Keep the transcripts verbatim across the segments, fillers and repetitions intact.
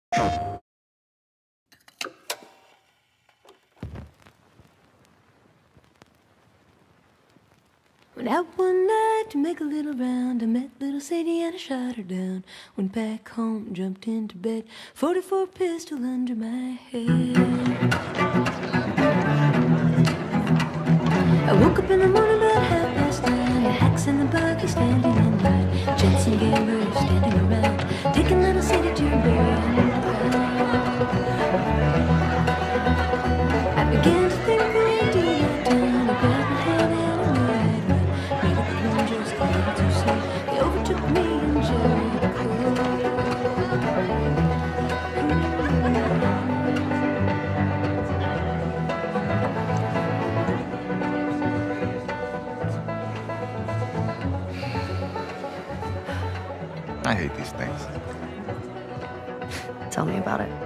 Went out one night to make a little round. I met little Sadie and I shot her down. Went back home, jumped into bed, forty-four pistol under my head. I woke up in the morning about half past nine. Hacks in the buggy standing in line. Jets and gamblers standing around, taking little Sadie to bed. I began to think what I'd do that time. I grabbed my hand and I made it right. Made it alone just a little too soon. They overtook me in Jericho. I hate these things. Tell me about it.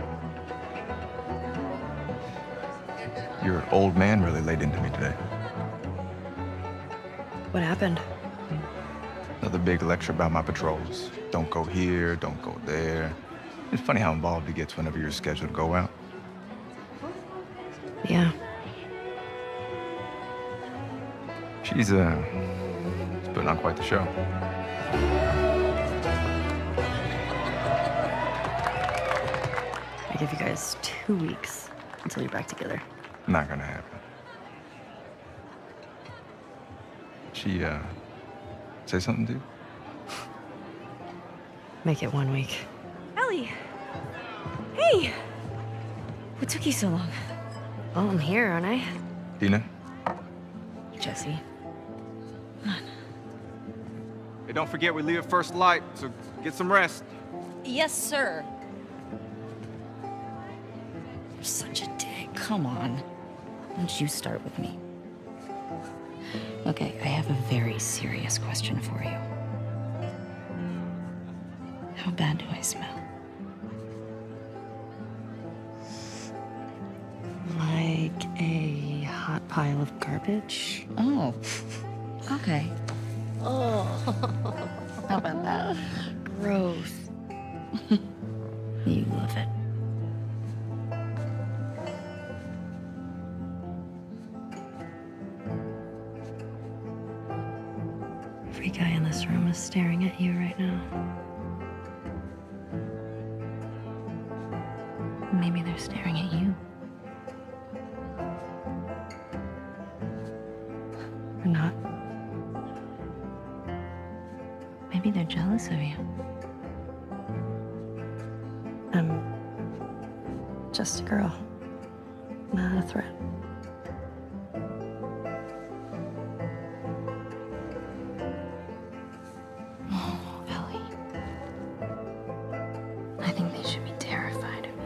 Your old man really laid into me today. What happened? Another big lecture about my patrols. Don't go here, don't go there. It's funny how involved he gets whenever you're scheduled to go out. Yeah. She's, uh, she's putting on quite the show. I give you guys two weeks until you're back together. Not gonna happen. She, uh, say something to you? Make it one week. Ellie! Hey! What took you so long? Well, I'm here, aren't I? Dina? Jesse. Come on. Hey, don't forget we leave at first light, so get some rest. Yes, sir. You're such a dick. Come on. Why don't you start with me? Okay, I have a very serious question for you. How bad do I smell? Like a hot pile of garbage? Oh, okay. Oh, how about that? Gross. You love it. Every guy in this room is staring at you right now. Maybe they're staring at you. Or not. Maybe they're jealous of you. I'm just a girl, not a threat. Oh, Ellie. I think they should be terrified of you.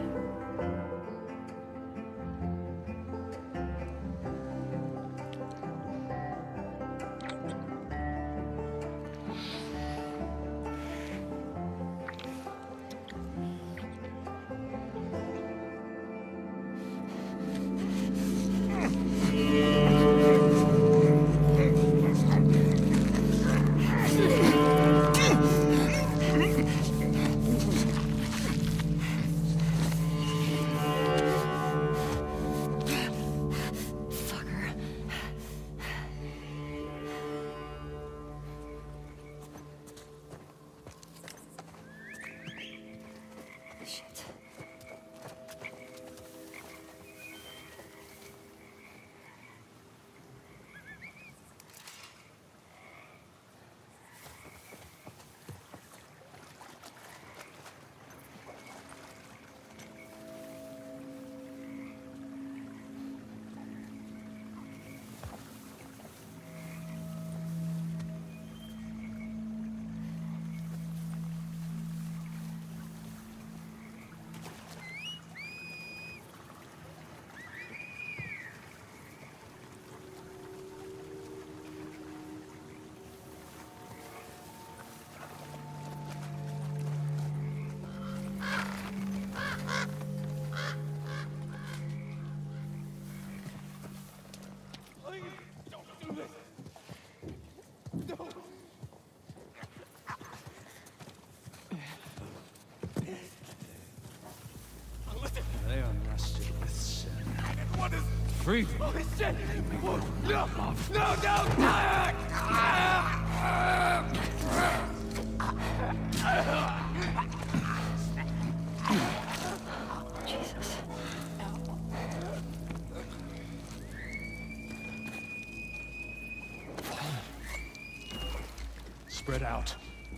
Free. Oh, shit! Whoa, no! No, no! Jesus. Spread out.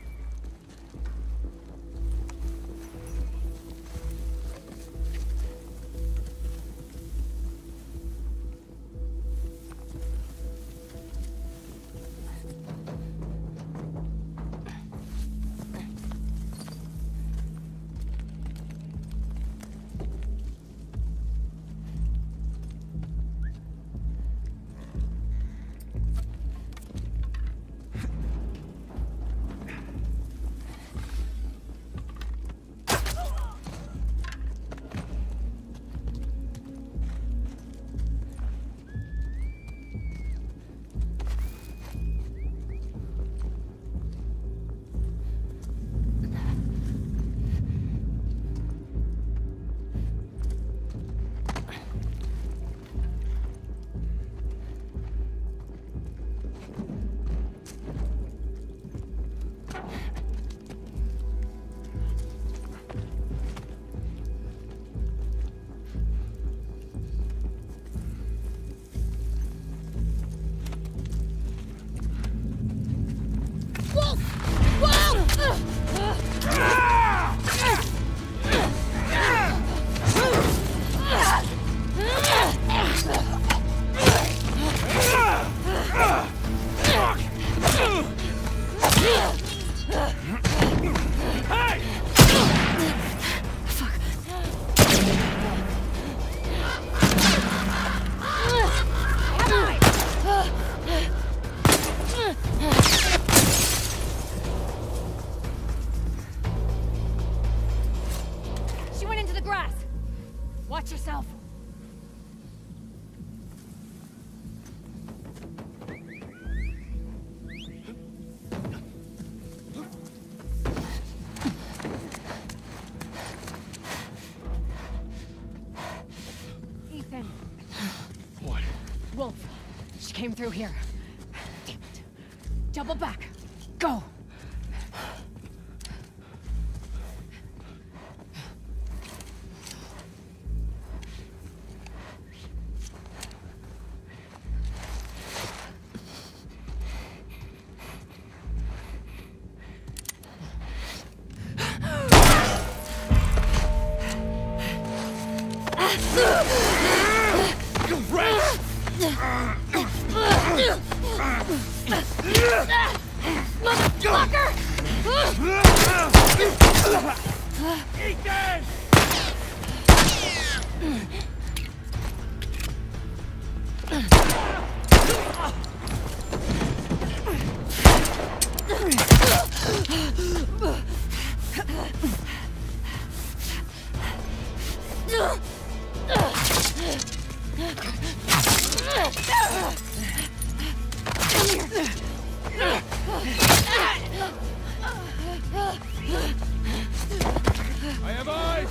Watch yourself. Ethan. What? Wolf. She came through here. Damn it. Double back. Go. I have eyes!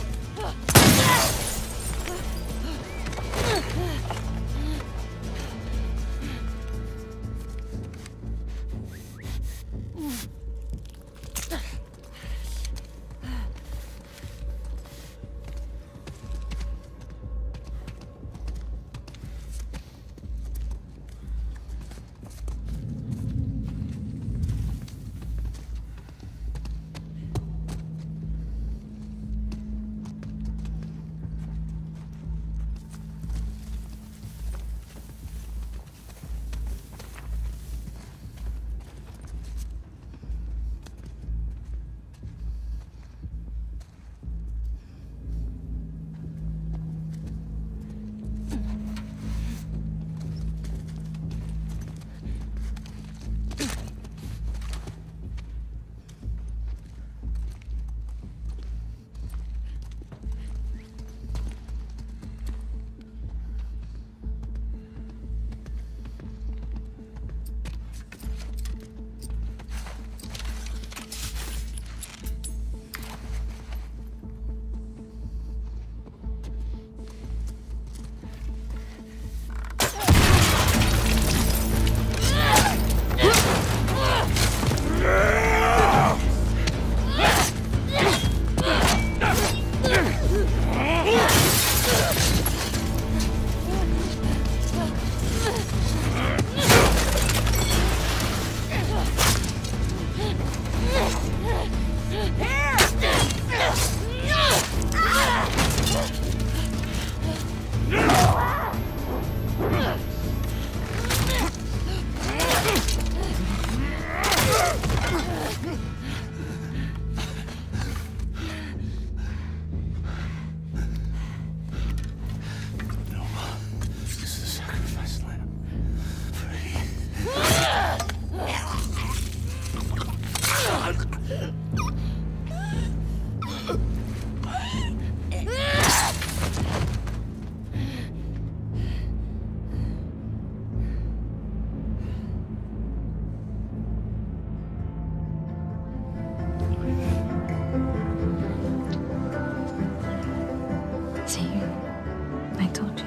See, I told you.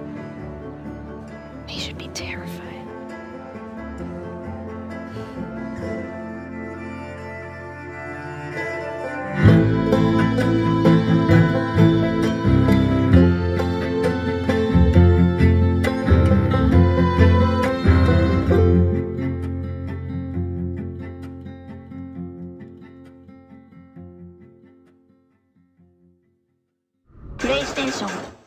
He should be terrified. PlayStation